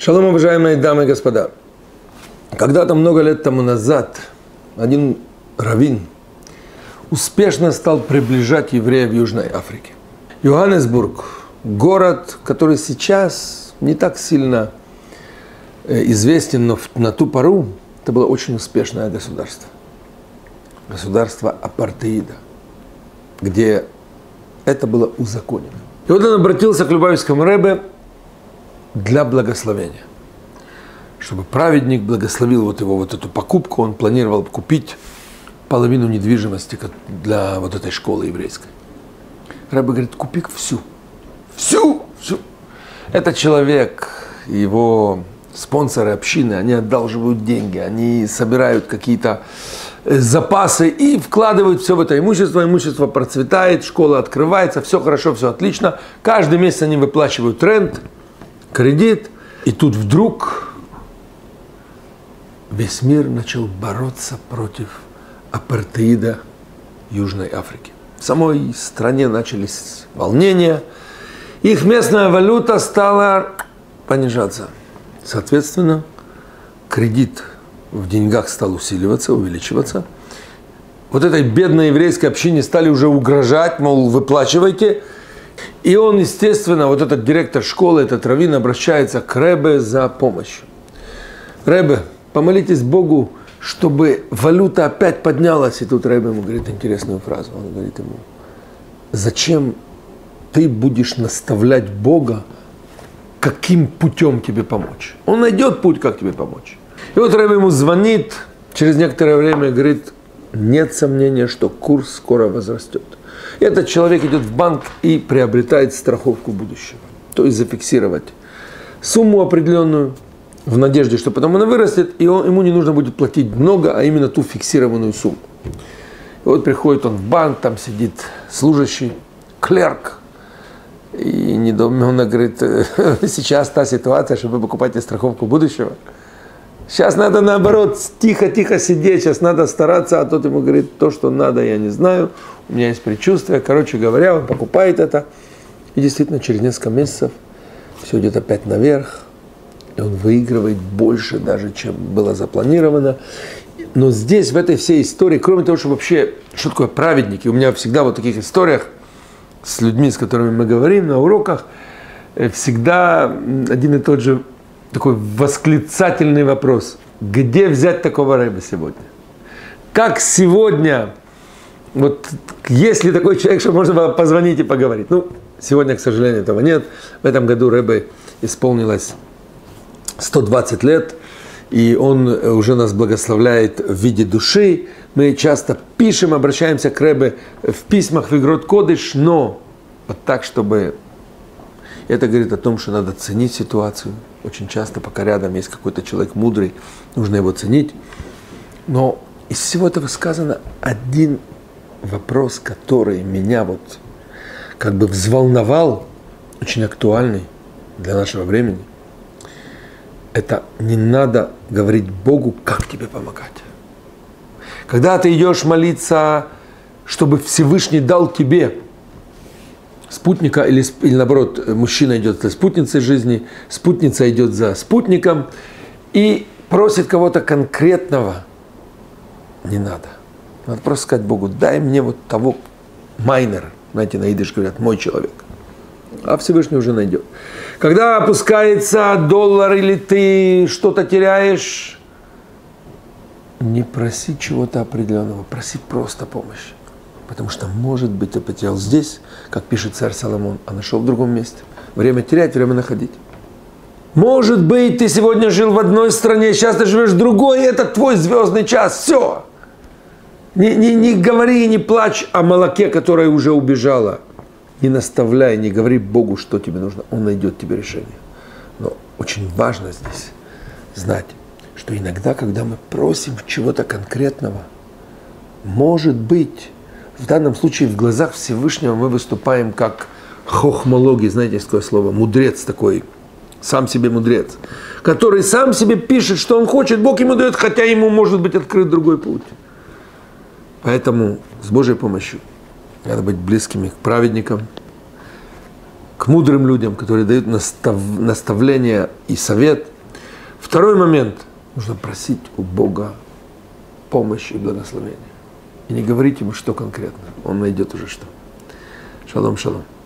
Шалом, уважаемые дамы и господа. Когда-то много лет тому назад один раввин успешно стал приближать евреев в Южной Африке. Йоханнесбург – город, который сейчас не так сильно известен, но на ту пору это было очень успешное государство. Государство апартеида, где это было узаконено. И вот он обратился к Любавичскому ребе для благословения. Чтобы праведник благословил его эту покупку, он планировал купить половину недвижимости для вот этой школы еврейской. Ребе говорит, купи всю. Всю. Этот человек, его спонсоры общины, они одалживают деньги, они собирают какие-то запасы и вкладывают все в это имущество. Имущество процветает, школа открывается, все хорошо, все отлично. Каждый месяц они выплачивают рент, кредит. И тут вдруг весь мир начал бороться против апартеида Южной Африки. В самой стране начались волнения. Их местная валюта стала понижаться. Соответственно, кредит в деньгах стал усиливаться, увеличиваться. Вот этой бедной еврейской общине стали уже угрожать, мол, выплачивайте. И он, естественно, вот этот директор школы, этот раввин, обращается к ребе за помощью. Ребе, помолитесь Богу, чтобы валюта опять поднялась. И тут ребе ему говорит интересную фразу. Он говорит ему, зачем ты будешь наставлять Бога, каким путем тебе помочь? Он найдет путь, как тебе помочь. И вот ребе ему звонит через некоторое время и говорит, нет сомнения, что курс скоро возрастет. И этот человек идет в банк и приобретает страховку будущего. То есть зафиксировать сумму определенную в надежде, что потом она вырастет, и ему не нужно будет платить много, а именно ту фиксированную сумму. И вот приходит он в банк, там сидит служащий, клерк, и недоуменно говорит, сейчас та ситуация, чтобы вы покупаете страховку будущего. Сейчас надо наоборот тихо-тихо сидеть, сейчас надо стараться, а тот ему говорит, то, что надо, я не знаю, у меня есть предчувствие. Короче говоря, он покупает это, и действительно через несколько месяцев все идет опять наверх, и он выигрывает больше даже, чем было запланировано. Но здесь, в этой всей истории, кроме того, что вообще, что такое праведники, у меня всегда вот в таких историях с людьми, с которыми мы говорим на уроках, всегда один и тот же такой восклицательный вопрос. Где взять такого ребе сегодня? Как сегодня, вот есть ли такой человек, что можно было позвонить и поговорить? Ну, сегодня, к сожалению, этого нет. В этом году ребе исполнилось 120 лет, и он уже нас благословляет в виде души. Мы часто пишем, обращаемся к ребе в письмах в Игрот Кодыш, но вот так, чтобы... Это говорит о том, что надо ценить ситуацию. Очень часто, пока рядом есть какой-то человек мудрый, нужно его ценить. Но из всего этого сказано один вопрос, который меня вот как бы взволновал, очень актуальный для нашего времени. Это не надо говорить Богу, как тебе помогать. Когда ты идешь молиться, чтобы Всевышний дал тебе спутника, или наоборот, мужчина идет за спутницей жизни, спутница идет за спутником и просит кого-то конкретного, не надо. Надо просто сказать Богу, дай мне вот того майнер, знаете, на идиш говорят, мой человек. А Всевышний уже найдет. Когда опускается доллар или ты что-то теряешь, не проси чего-то определенного, проси просто помощи. Потому что, может быть, ты потерял здесь, как пишет царь Соломон, а нашел в другом месте. Время терять, время находить. Может быть, ты сегодня жил в одной стране, сейчас ты живешь в другой, и это твой звездный час. Все. Не говори, не плачь о молоке, которое уже убежало. Не наставляй, не говори Богу, что тебе нужно. Он найдет тебе решение. Но очень важно здесь знать, что иногда, когда мы просим чего-то конкретного, может быть, в данном случае в глазах Всевышнего мы выступаем как хохмологи, знаете, есть такое слово, мудрец такой, сам себе мудрец, который сам себе пишет, что он хочет, Бог ему дает, хотя ему может быть открыт другой путь. Поэтому с Божьей помощью надо быть близкими к праведникам, к мудрым людям, которые дают наставления и совет, Второй момент. Нужно просить у Бога помощи и благословения. И не говорить ему, что конкретно. Он найдет уже что. Шалом, шалом.